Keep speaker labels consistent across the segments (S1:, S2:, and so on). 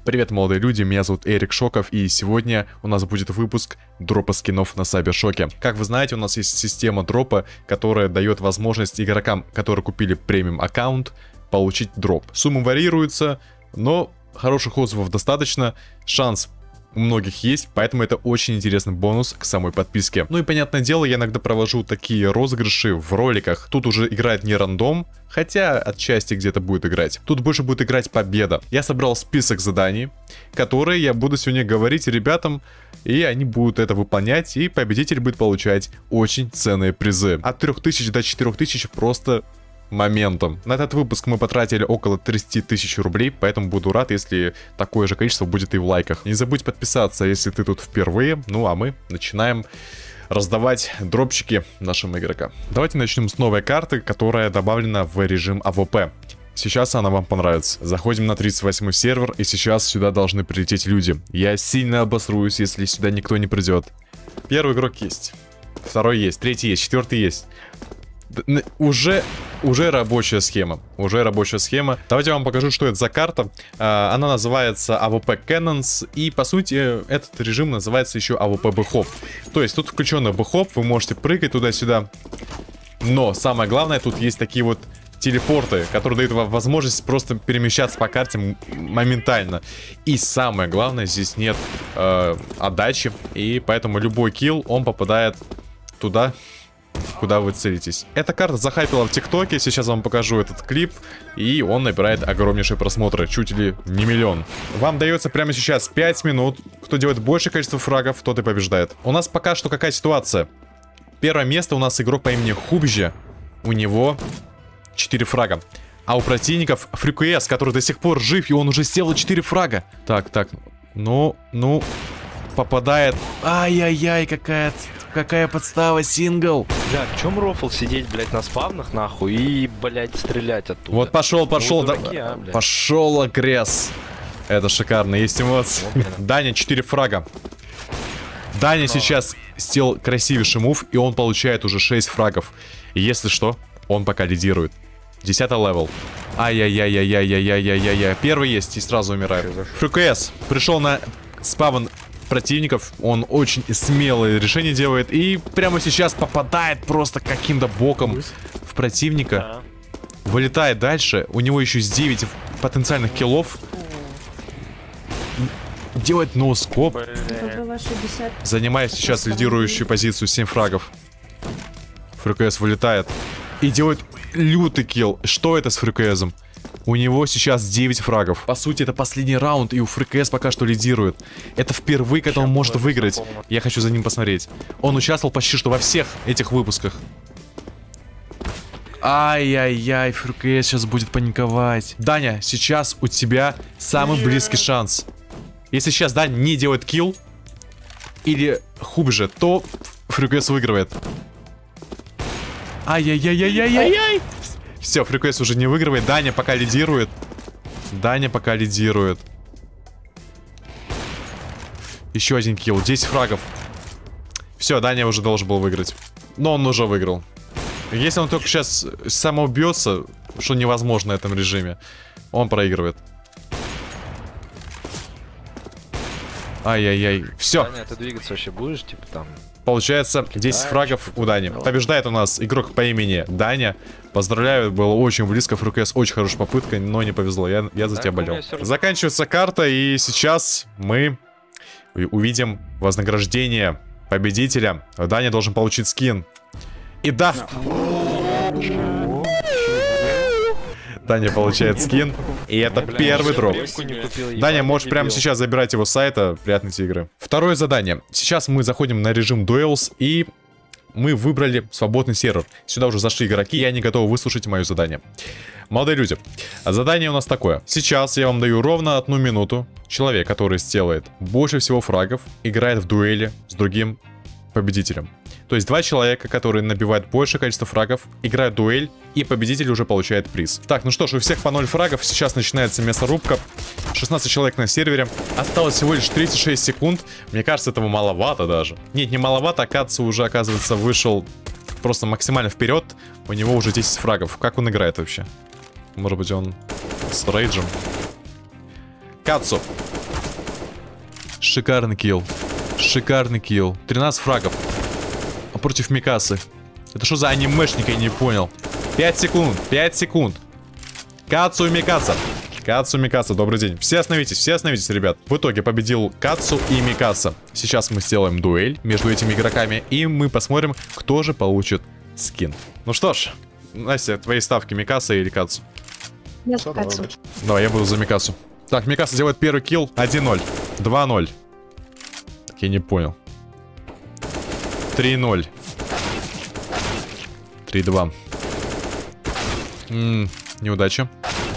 S1: Привет, молодые люди, меня зовут Эрик Шоков, и сегодня у нас будет выпуск дропа скинов на Сайбершоке. Как вы знаете, у нас есть система дропа, которая дает возможность игрокам, которые купили премиум аккаунт, получить дроп. Суммы варьируются, но хороших отзывов достаточно, шанс у многих есть, поэтому это очень интересный бонус к самой подписке. Ну и понятное дело, я иногда провожу такие розыгрыши в роликах. Тут уже играет не рандом, хотя отчасти где-то будет играть. Тут больше будет играть победа. Я собрал список заданий, которые я буду сегодня говорить ребятам, и они будут это выполнять, и победитель будет получать очень ценные призы. От 3000 до 4000 просто моментом. На этот выпуск мы потратили около 30 тысяч рублей, поэтому буду рад, если такое же количество будет и в лайках. Не забудь подписаться, если ты тут впервые. Ну а мы начинаем раздавать дропчики нашим игрокам. Давайте начнем с новой карты, которая добавлена в режим АВП. Сейчас она вам понравится. Заходим на 38 сервер, и сейчас сюда должны прилететь люди. Я сильно обосруюсь, если сюда никто не придет. Первый игрок есть, второй есть, третий есть, четвертый есть. Уже рабочая схема. Давайте я вам покажу, что это за карта. Она называется AWP Cannons. И по сути этот режим называется еще AWP Бэхоп. То есть тут включенный бэхоп. Вы можете прыгать туда-сюда. Но самое главное, тут есть такие вот телепорты, которые дают вам возможность просто перемещаться по карте моментально. И самое главное, здесь нет отдачи. И поэтому любой килл, он попадает туда, куда вы целитесь. Эта карта захайпила в ТикТоке. Сейчас вам покажу этот клип. И он набирает огромнейшие просмотры. Чуть ли не миллион. Вам дается прямо сейчас 5 минут. Кто делает большее количество фрагов, тот и побеждает. У нас пока что какая ситуация? Первое место у нас игрок по имени Хубжи. У него 4 фрага. А у противников FreeQS, который до сих пор жив. И он уже сделал 4 фрага. Так. Ну. Попадает. Ай-яй-яй, какая подстава, сингл.
S2: Бля, в чем рофл сидеть, блядь, на спавнах, нахуй, и, блядь, стрелять оттуда?
S1: Вот пошел,
S2: дураки,
S1: да, пошел агресс. Это шикарно, есть эмоции. Даня, 4 фрага. Даня сейчас сделал красивейший мув, и он получает уже 6 фрагов. И если что, он пока лидирует. 10 левел. Ай-яй-яй-яй-яй-яй-яй-яй-яй. Первый есть и сразу умирает. FreeQS пришел на спавн противников, он очень смелые решения делает и прямо сейчас попадает просто каким-то боком в противника, вылетает дальше, у него еще есть 9 потенциальных киллов, делает ноускоп, занимает сейчас лидирующую позицию, 7 фрагов. FreeQS вылетает и делает лютый килл. Что это с FreeQS? У него сейчас 9 фрагов. По сути, это последний раунд, и у FreeQS пока что лидирует. Это впервые, когда он может выиграть. Я хочу за ним посмотреть. Он участвовал почти что во всех этих выпусках. Ай-яй-яй, FreeQS сейчас будет паниковать. Даня, сейчас у тебя самый близкий шанс. Если сейчас Даня не делает килл, или хуже, то FreeQS выигрывает. Ай-яй-яй-яй-яй-яй-яй! Все, FreeQS уже не выигрывает. Даня пока лидирует. Еще один килл. 10 фрагов. Все, Даня уже должен был выиграть. Но он уже выиграл. Если он только сейчас самоубьется, что невозможно в этом режиме, он проигрывает. Ай-яй-яй. Все.
S2: Даня, ты двигаться вообще будешь, типа там? Получается 10
S1: фрагов у Дани. Побеждает у нас игрок по имени Даня. Поздравляю, было очень близко. FreeQS очень хорошая попытка, но не повезло. Я за тебя болел. Заканчивается карта, и сейчас мы увидим вознаграждение победителя. Даня должен получить скин. И да! Даня получает скин. И это первый дроп. Даня, можешь прямо сейчас забирать его с сайта. Приятной тебе игры. Второе задание. Сейчас мы заходим на режим Duels, и мы выбрали свободный сервер. Сюда уже зашли игроки, и они готовы выслушать мое задание. Молодые люди, задание у нас такое. Сейчас я вам даю ровно 1 минуту. Человек, который сделает больше всего фрагов, играет в дуэли с другим победителем. То есть 2 человека, которые набивают большее количество фрагов, играют дуэль, и победитель уже получает приз. Так, ну что ж, у всех по 0 фрагов. Сейчас начинается мясорубка. 16 человек на сервере. Осталось всего лишь 36 секунд. Мне кажется, этого маловато даже. Нет, не маловато. Катсу уже, оказывается, вышел просто максимально вперед. У него уже 10 фрагов. Как он играет вообще? Может быть, он с рейджем? Катсу. Шикарный килл. Шикарный килл. 13 фрагов. Против Микасы. Это что за анимешник, я не понял. 5 секунд. 5 секунд. Кацу и Микаса. Кацу и Микаса, добрый день. Все остановитесь, ребят. В итоге победил Кацу и Микаса. Сейчас мы сделаем дуэль между этими игроками. И мы посмотрим, кто же получит скин. Ну что ж, Настя, твои ставки Микаса или Кацу?
S3: Нет, Кацу.
S1: Давай, я буду за Микасу. Так, Микаса делает первый килл. 1-0. 2-0. Так, я не понял. 3-0. 3-2. Неудача.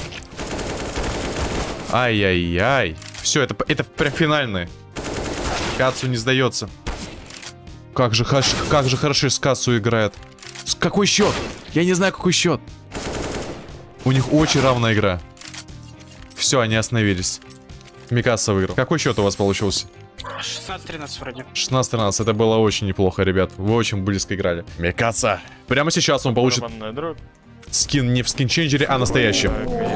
S1: Ай-яй-яй. Все, это прям финальное. Кацу не сдается. Как же хорошо с Кацу играет. Какой счет? Я не знаю, какой счет. У них очень равная игра. Все, они остановились. Микаса выиграл. Какой счет у вас получился?
S4: 16-13 вроде.
S1: 16-13. Это было очень неплохо, ребят. Вы очень близко играли. Микаса. Прямо сейчас он получит скин не в скинченджере, а настоящий.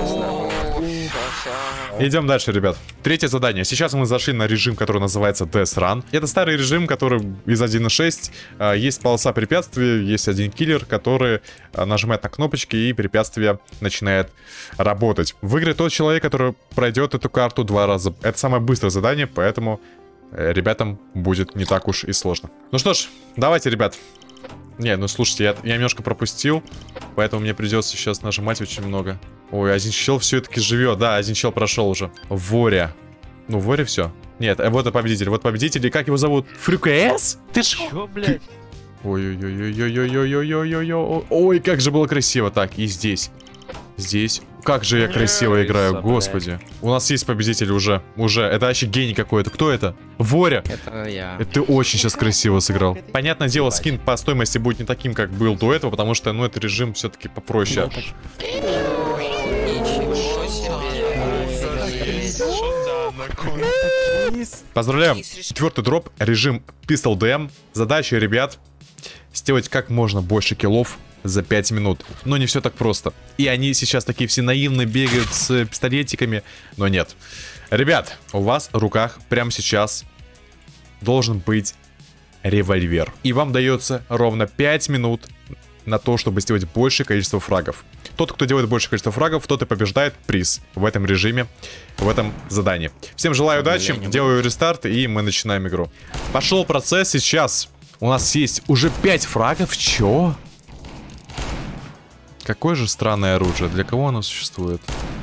S1: Идем дальше, ребят. Третье задание. Сейчас мы зашли на режим, который называется Death Run. Это старый режим, который из 1.6. Есть полоса препятствий, есть один киллер, который нажимает на кнопочки, и препятствие начинает работать. Выиграет тот человек, который пройдет эту карту 2 раза. Это самое быстрое задание, поэтому ребятам будет не так уж и сложно. Ну что ж, давайте, ребят. Не, ну слушайте, я немножко пропустил, поэтому мне придется сейчас нажимать очень много. Ой, один чел все-таки живет. Да, один чел прошел уже. Воря. Ну, Воря все. Нет, вот и победитель. Вот победитель. И как его зовут? Фрюкс? Ты
S2: Чё, блядь?
S1: Ой-ой-ой-ой-ой-ой-ой-ой-ой-ой. Ой, как же было красиво. Так, и здесь. Здесь. Как же я красиво играю, господи. У нас есть победитель уже. Это вообще гений какой-то. Кто это? Воря.
S5: Это я.
S1: Ты очень сейчас красиво сыграл. Понятное дело, скин по стоимости будет не таким, как был до этого, потому что, ну, это режим все-таки попроще. Поздравляем. 4-й дроп. Режим Pistol DM. Задача, ребят, сделать как можно больше киллов за 5 минут. Но не все так просто. И они сейчас такие все наивные, бегают с пистолетиками. Но нет. Ребят, у вас в руках прямо сейчас должен быть револьвер. И вам дается ровно 5 минут на то, чтобы сделать большее количество фрагов. Тот, кто делает большее количество фрагов, тот и побеждает приз в этом режиме, в этом задании. Всем желаю удачи, делаю рестарт, и мы начинаем игру. Пошел процесс сейчас. У нас есть уже 5 фрагов. Чё? Какое же странное оружие. Для кого оно существует?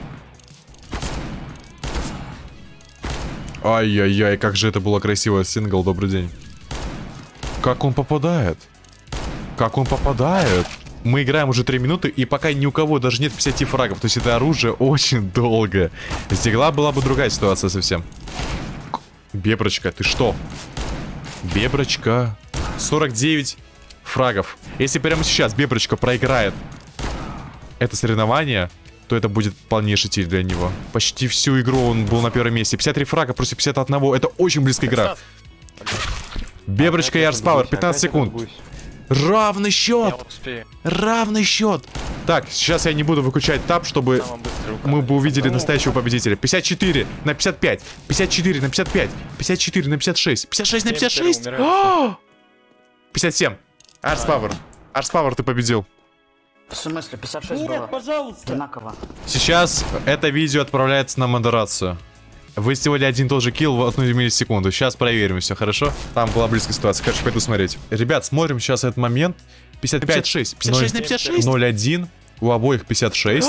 S1: Ай-яй-яй, как же это было красиво. Сингл, добрый день. Как он попадает? Как он попадает? Мы играем уже 3 минуты, и пока ни у кого даже нет 50 фрагов. То есть это оружие очень долго. С Дигла была бы другая ситуация совсем. Беброчка, ты что? Беброчка. 49 фрагов. Если прямо сейчас Беброчка проиграет это соревнование, то это будет полнейший тиль для него. Почти всю игру он был на первом месте. 53 фрага против 51. Это очень близкая игра. Беброчка и Арспауэр. 15 секунд. Равный счет! Равный счет! Так, сейчас я не буду выключать таб, чтобы мы бы увидели настоящего победителя. 54 на 55. 54 на 55. 54 на 56. 56 на 56! 57. Арспауэр. Арспауэр, ты победил.
S4: В смысле, 56 было? Нет, пожалуйста. Одинаково.
S1: Сейчас это видео отправляется на модерацию. Вы сделали один и тот же килл в 1 миллисекунду. Сейчас проверим все, хорошо? Там была близкая ситуация. Короче, пойду смотреть. Ребят, смотрим сейчас этот момент. 56. 56 на 56. 0-1. У обоих 56.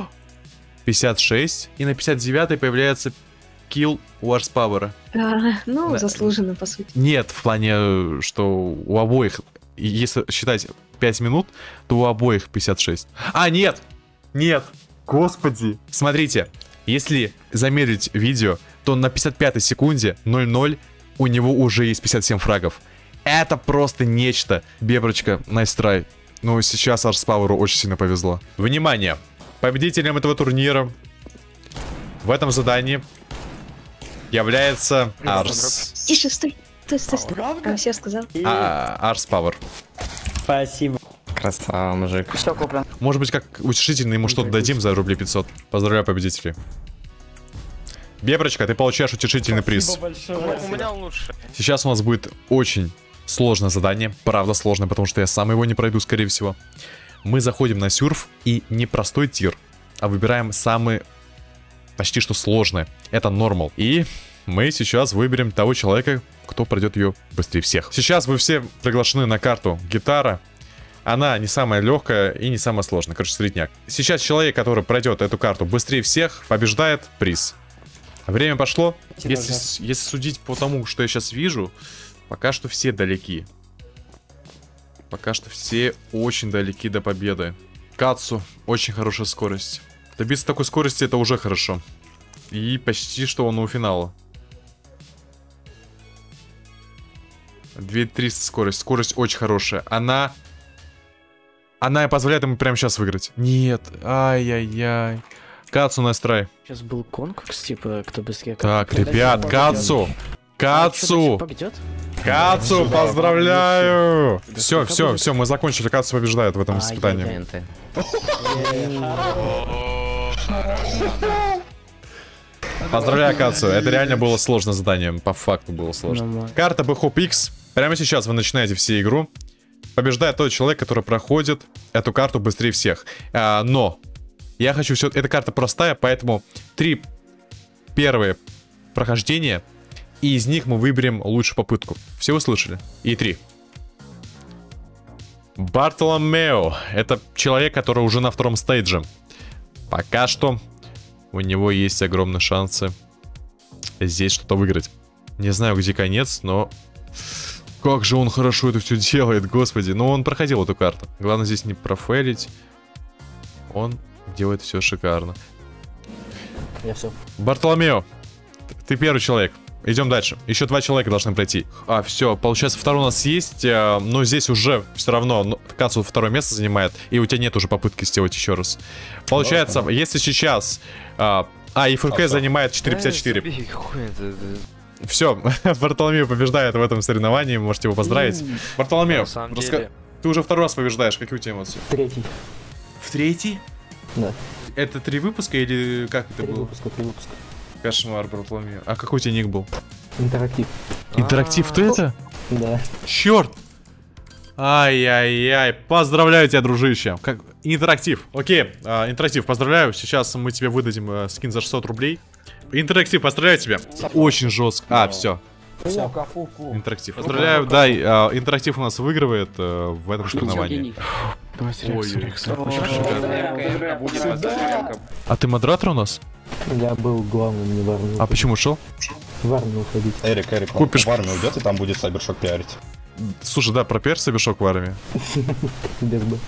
S1: 56. И на 59-й появляется килл у Арспауэра.
S3: Ну, заслуженно, по сути.
S1: Нет, в плане, что у обоих, если считать 5 минут, то у обоих 56. А, нет! Нет! Господи! Смотрите. Если замедлить видео, то на 55-й секунде 0-0 у него уже есть 57 фрагов. Это просто нечто. Беброчка, nice try. Ну, сейчас Арспауэру очень сильно повезло. Внимание! Победителем этого турнира в этом задании является Арс.
S3: Тише, стой. Стой. Все сказал.
S1: Арспауэр.
S5: Спасибо. Красава, мужик.
S4: Все куплен.
S1: Может быть, как утешительно ему что-то дадим за рублей 500. Поздравляю победителей. Беброчка, ты получаешь утешительный приз.
S2: У меня лучше.
S1: Сейчас у нас будет очень сложное задание. Правда сложное, потому что я сам его не пройду, скорее всего. Мы заходим на сюрф и не простой тир, а выбираем самый почти что сложное. Это нормал. И мы сейчас выберем того человека, кто пройдет ее быстрее всех. Сейчас вы все приглашены на карту гитара. Она не самая легкая и не самая сложная. Короче, средняк. Сейчас человек, который пройдет эту карту быстрее всех, побеждает приз. Время пошло. Если судить по тому, что я сейчас вижу, пока что все далеки. Пока что все очень далеки до победы. Кацу, очень хорошая скорость. Добиться такой скорости — это уже хорошо. И почти что он у финала. 2300 скорость. Скорость очень хорошая. Она позволяет ему прямо сейчас выиграть. Нет. Ай-яй-яй. Кацу настрой.
S6: Сейчас был конкурс, типа, кто быстрее.
S1: Так, ребят, Кацу! Кацу! Кацу, поздравляю! Все, мы закончили. Кацу побеждает в этом испытании. Поздравляю, Кацу. Это реально было сложное задание. По факту было сложно. Карта Bhope X. Прямо сейчас вы начинаете все игру. Побеждает тот человек, который проходит эту карту быстрее всех. Но я хочу все... Эта карта простая, поэтому 3 первые прохождения, и из них мы выберем лучшую попытку. Все вы слышали? И 3. Бартоломео. Это человек, который уже на втором стейдже. Пока что у него есть огромные шансы здесь что-то выиграть. Не знаю, где конец, но... Как же он хорошо это все делает, господи. Но он проходил эту карту. Главное здесь не профейлить. Он делает все шикарно.
S6: Я все.
S1: Бартоломео, ты первый человек. Идем дальше. Еще 2 человека должны пройти. Все, получается, второй у нас есть, но здесь уже все равно Кацу второе место занимает, и у тебя нет уже попытки сделать еще раз. Получается, если сейчас... и ФК занимает 4.54. Все, Бартоломео побеждает в этом соревновании, можете его поздравить. Бартоломео, ты уже второй раз побеждаешь, какие у тебя эмоции?
S6: Третий.
S1: В третий?
S6: Да.
S1: Это 3 выпуска или как это было?
S6: 3 выпуска.
S1: Кошмар, Бартоломео. А какой у тебя ник был?
S6: Интерактив.
S1: Интерактив, ты это?
S6: Да.
S1: Черт! Ай-яй-яй, поздравляю тебя, дружище. Как... Интерактив. Окей, интерактив, поздравляю. Сейчас мы тебе выдадим скин за 600 рублей. Интерактив, поздравляю тебя. Очень жестко. Все. Интерактив. Поздравляю, да, интерактив у нас выигрывает в этом соревновании. А ты модератор у нас?
S6: Я был главным, не в армию.
S1: А почему ушел?
S6: В армию уходить.
S7: Эрик,
S1: купишь
S7: в армию уйдет, и там будет Сайбершок пиарить.
S1: Слушай, да, пропиарь Сайбершок в армии.
S6: Без бы.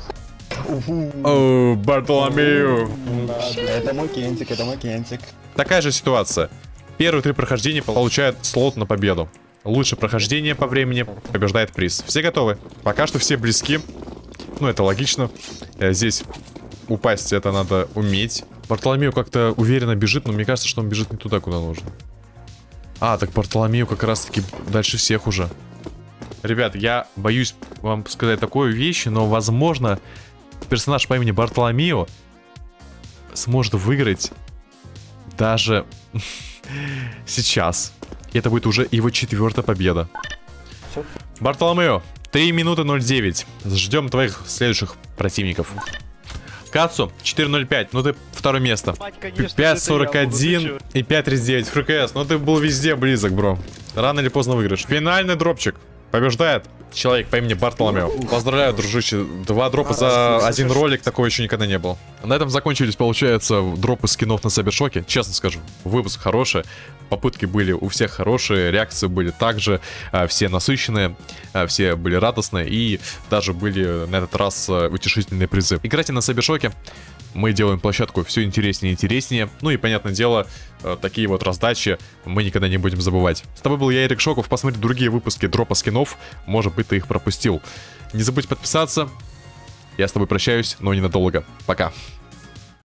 S1: О, Бартоломео.
S7: Это мой кентик,
S1: Такая же ситуация. Первые 3 прохождения получают слот на победу. Лучшее прохождение по времени побеждает приз. Все готовы? Пока что все близки. Ну, это логично. Здесь упасть это надо уметь. Бартоломео как-то уверенно бежит, но мне кажется, что он бежит не туда, куда нужно. Так Бартоломео как раз-таки дальше всех уже. Ребят, я боюсь вам сказать такую вещь, но, возможно, персонаж по имени Бартоломео сможет выиграть даже сейчас. И это будет уже его 4-я победа. Бартоломео, 3 минуты 09. Ждем твоих следующих противников. Кацу, 4.05, ну ты второе место. 5.41 и 5.39 ФКС, ну ты был везде близок, бро. Рано или поздно выиграешь. Финальный дропчик. Побеждает человек по имени Бартоломео. Поздравляю, дружище. 2 дропа за 1 ролик, такого еще никогда не было. На этом закончились, получается, дропы скинов на Сайбершоке. Честно скажу, выпуск хороший. Попытки были у всех хорошие, реакции были также, все насыщенные, все были радостные, и даже были на этот раз утешительные призы. Играйте на Сайбершоке. Мы делаем площадку все интереснее и интереснее. Ну и, понятное дело, такие вот раздачи мы никогда не будем забывать. С тобой был я, Эрик Шоков. Посмотри другие выпуски дропа скинов. Может быть, ты их пропустил. Не забудь подписаться. Я с тобой прощаюсь, но ненадолго. Пока.